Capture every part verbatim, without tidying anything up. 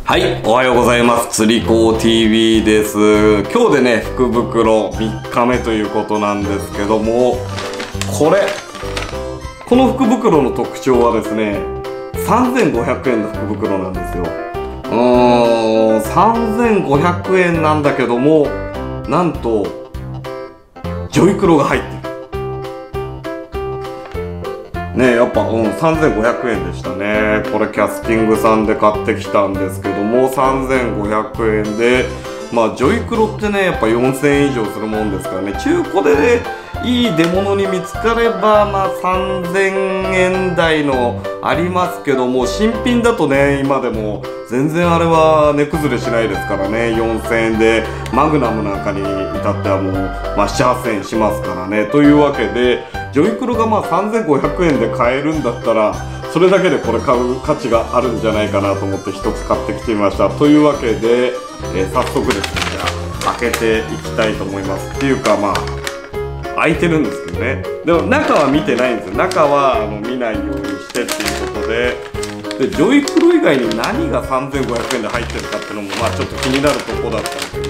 はい、おはようございます。釣り子 ティーブイ です。今日でね、福袋みっかめということなんですけども、これ、この福袋の特徴はですね、さんぜんごひゃくえんの福袋なんですよ。うーん、さんぜんごひゃくえんなんだけども、なんと、ジョイクロが入ってる。ね、やっぱ、うん、さんぜんごひゃくえんでしたね。これキャスティングさんで買ってきたんですけども、さんぜんごひゃくえんで、まあジョイクロってね、やっぱよんせんえん以上するもんですからね、中古でね、いい出物に見つかれば、まあさんぜんえん台のありますけども、新品だとね、今でも全然あれは値崩れしないですからね、よんせんえんで、マグナムなんかに至ってはもう、まあなな、はっせんえんしますからね。というわけで、ジョイクロがまあさんぜんごひゃくえんで買えるんだったら、それだけでこれ買う価値があるんじゃないかなと思って一つ買ってきてみました。というわけで、えー、早速ですね、じゃあ開けていきたいと思います。っていうかまあ、開いてるんですけどね。でも中は見てないんですよ。中はあの見ないようにしてっていうことで、で、ジョイクロ以外に何がさんぜんごひゃくえんで入ってるかっていうのもまあちょっと気になるとこだったんですよね。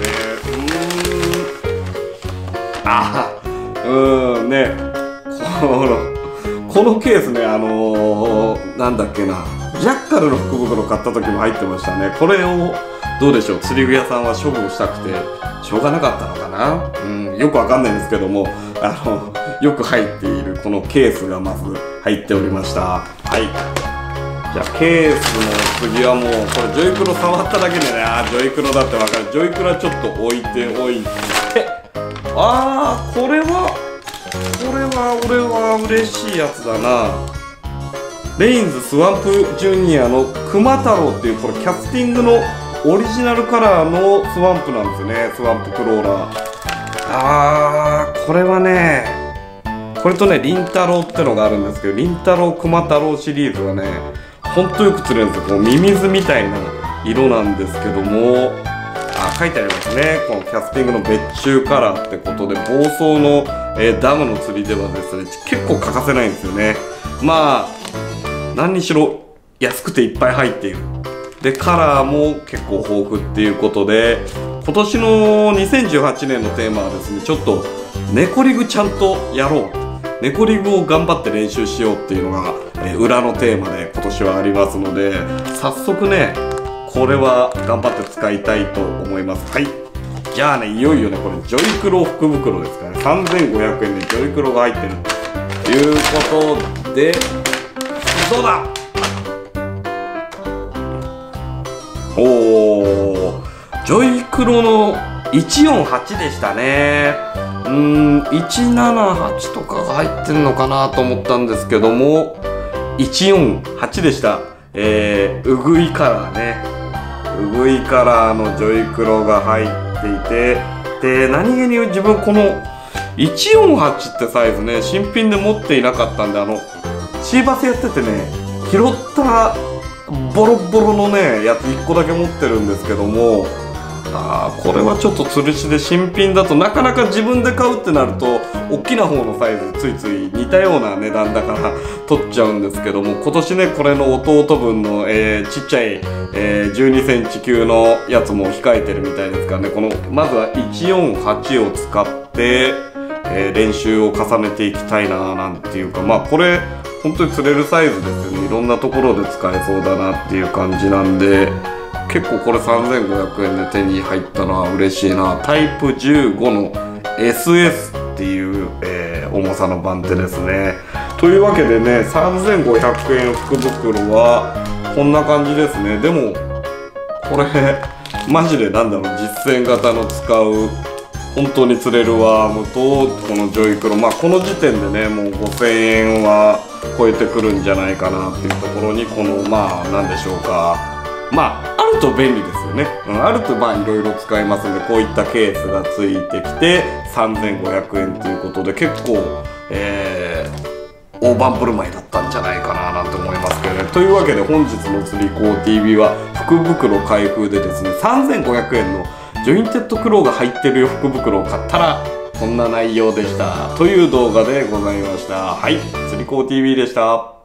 うーん。ああ、うーんね。この、このケースね、あのー、なんだっけな、ジャッカルの福袋買った時も入ってましたね。これを、どうでしょう、釣り具屋さんは処分したくて、しょうがなかったのかな、うん、よくわかんないんですけども、あの、よく入っているこのケースがまず入っておりました。はい。じゃあ、ケースの次はもう、これ、ジョイクロ触っただけでね、あー、ジョイクロだってわかる。ジョイクロはちょっと置いておいて、あー、これは、これは俺は嬉しいやつだな。レインズスワンプジュニアのクマ太郎っていう、これキャスティングのオリジナルカラーのスワンプなんですよね。スワンプクローラー。あー、これはね、これとね、リンタロウってのがあるんですけど、リンタロウクマ太郎シリーズはね、ほんとよく釣れるんですよ。こうミミズみたいな色なんですけども、あ、書いてありますね。このキャスティングの別注カラーってことで、房総の、えー、ダムの釣りではですね、結構欠かせないんですよね。まあ、何にしろ安くていっぱい入っている。で、カラーも結構豊富っていうことで、今年のにせんじゅうはちねんのテーマはですね、ちょっと猫リグちゃんとやろう。猫リグを頑張って練習しようっていうのが、えー、裏のテーマで今年はありますので、早速ね、これは頑張って使いたいと思います。はい。じゃあね、いよいよね、これ、ジョイクロ福袋ですからね。さんぜんごひゃくえんでジョイクロが入ってるということで、どうだ？おー、ジョイクロのいちよんはちでしたね。うーん、いちななはちとかが入ってるのかなと思ったんですけども、いちよんはちでした。えー、うぐいカラーね。うぐいカラーのジョイクロが入っていて、で、何気に自分このいちよんはちってサイズね、新品で持っていなかったんで、あの、シーバスやっててね、拾ったボロボロのね、やついっこだけ持ってるんですけども、あー、これはちょっと吊るしで新品だとなかなか自分で買うってなると、大きな方のサイズついつい似たような値段だから取っちゃうんですけども、今年ね、これの弟分の、えー、ちっちゃい、えー、じゅうにセンチ級のやつも控えてるみたいですからね、この、まずはいちよんはちを使って、えー、練習を重ねていきたいななんていうか、まあこれ、本当に釣れるサイズですよね。いろんなところで使えそうだなっていう感じなんで、結構これさんぜんごひゃくえんで手に入ったのは嬉しいな。タイプじゅうごの エスエス っていう、えー、重さの番手ですね。というわけでね、さんぜんごひゃくえん福袋はこんな感じですね。でも、これ、マジでなんだろう、実践型の使う、本当に釣れるワームと、このジョイクロ。まあこの時点でね、もうごせんえんは超えてくるんじゃないかなっていうところに、この、まあ、なんでしょうか。まあ、あると便利ですよね。うん、あるとまあいろいろ使えますんで、こういったケースがついてきて、さんぜんごひゃくえんということで、結構、えー、大盤振る舞いだったんじゃないかななんて思いますけどね。というわけで本日の釣り子 ティーブイ は、福袋開封でですね、さんぜんごひゃくえんのジョインテッドクローが入ってる福袋を買ったら、こんな内容でした。という動画でございました。はい、釣り子 ティーブイ でした。